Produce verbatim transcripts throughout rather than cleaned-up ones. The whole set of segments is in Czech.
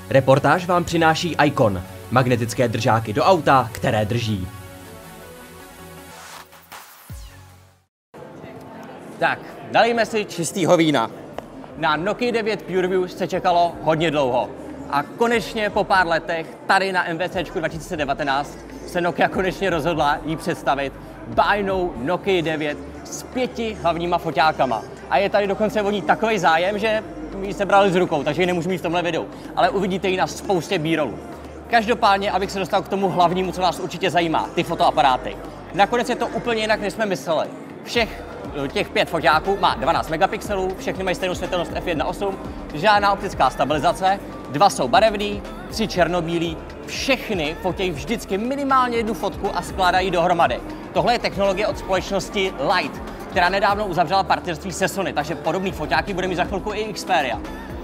Reportáž vám přináší Icon, magnetické držáky do auta, které drží. Tak, dali si čistýho vína. Na Nokia devět PureView se čekalo hodně dlouho. A konečně po pár letech tady na M V C dva tisíce devatenáct se Nokia konečně rozhodla jí představit bájnou Nokia devět s pěti hlavníma foťákama. A je tady dokonce o ní takový zájem, že ji sebrali z rukou, takže ji nemůžu mít v tomhle videu. Ale uvidíte ji na spoustě B-rollů. Každopádně, abych se dostal k tomu hlavnímu, co vás určitě zajímá, ty fotoaparáty. Nakonec je to úplně jinak, než jsme mysleli. Všech těch pět foťáků má dvanáct megapixelů, všechny mají stejnou světelnost F jedna osm, žádná optická stabilizace, dva jsou barevný, tři černobílý, všechny fotějí vždycky minimálně jednu fotku a skládají dohromady. Tohle je technologie od společnosti Light, která nedávno uzavřela partnerství se Sony, takže podobný foťáky bude mít za chvilku i Xperia.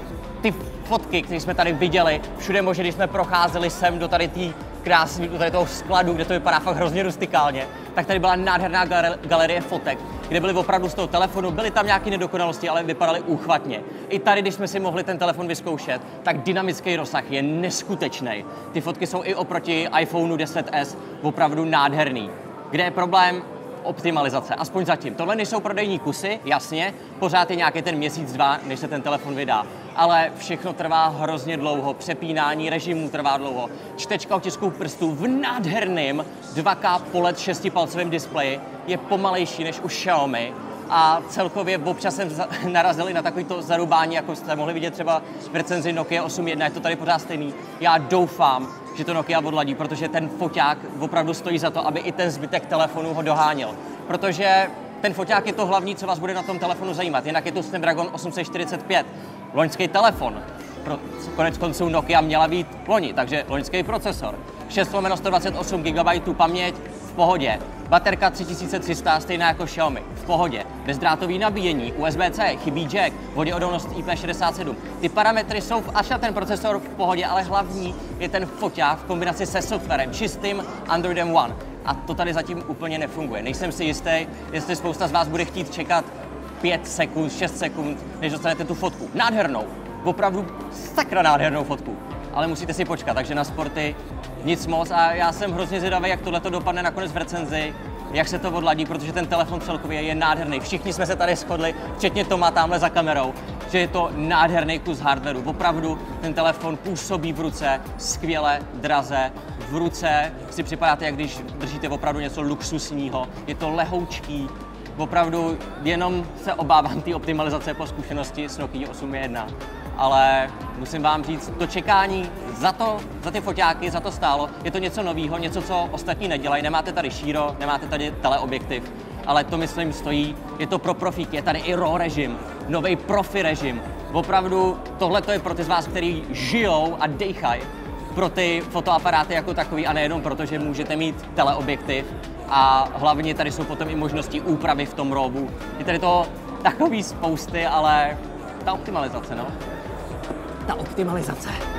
Ty fotky, které jsme tady viděli, všude možná, když jsme procházeli sem do tady té krásný, do tady toho skladu, kde to vypadá fakt hrozně rustikálně, tak tady byla nádherná galerie fotek, kde byly opravdu z toho telefonu, byly tam nějaké nedokonalosti, ale vypadaly úchvatně. I tady, když jsme si mohli ten telefon vyzkoušet, tak dynamický rozsah je neskutečný. Ty fotky jsou i oproti iPhoneu deset S opravdu nádherný. Kde je problém? Optimalizace, aspoň zatím. Tohle nejsou prodejní kusy, jasně, pořád je nějaký ten měsíc, dva, než se ten telefon vydá. Ale všechno trvá hrozně dlouho, přepínání režimů trvá dlouho. Čtečka otisků prstů v nádherném dva K POLED šestipalcovém displeji je pomalejší než u Xiaomi a celkově občas jsem narazil i na takovýto zarubání, jako jste mohli vidět třeba v recenzi Nokia osm jedna, je to tady pořád stejný. Já doufám, že to Nokia odladí, protože ten foťák opravdu stojí za to, aby i ten zbytek telefonu ho doháněl. Protože ten foťák je to hlavní, co vás bude na tom telefonu zajímat. Jinak je to Snapdragon osm set čtyřicet pět, loňský telefon. Pro konec konců Nokia měla být loni, takže loňský procesor. šest lomeno sto dvacet osm gigabajtů paměť, v pohodě. Baterka tři tisíce tři sta, stejná jako Xiaomi, v pohodě. Bezdrátový nabíjení, U S B C, chybí jack, voděodolnost I P šedesát sedm. Ty parametry jsou až na ten procesor v pohodě, ale hlavní je ten foťák v kombinaci se softwarem, čistým Androidem One. A to tady zatím úplně nefunguje. Nejsem si jistý, jestli spousta z vás bude chtít čekat pět sekund, šest sekund, než dostanete tu fotku. Nádhernou, opravdu sakra nádhernou fotku. Ale musíte si počkat, takže na sporty nic moc a já jsem hrozně zvědavý, jak tohle dopadne nakonec v recenzi, jak se to odladí, protože ten telefon celkově je nádherný. Všichni jsme se tady shodli, včetně Toma tamhle za kamerou, že je to nádherný kus hardwareu. Opravdu ten telefon působí v ruce skvěle, draze. V ruce si připadáte, jak když držíte opravdu něco luxusního. Je to lehoučký, opravdu jenom se obávám té optimalizace po zkušenosti s Nokia osm jedna. Ale musím vám říct, to čekání za to, za ty foťáky, za to stálo. Je to něco nového, něco, co ostatní nedělají. Nemáte tady šíro, nemáte tady teleobjektiv, ale to, myslím, stojí. Je to pro profíky, je tady i RAW režim, nový profi režim. Opravdu tohle je pro ty z vás, kteří žijou a dejchají pro ty fotoaparáty jako takový a nejenom proto, že můžete mít teleobjektiv. A hlavně tady jsou potom i možnosti úpravy v tom RAWu. Je tady to takový spousty, ale ta optimalizace, no. Ta optimalizace.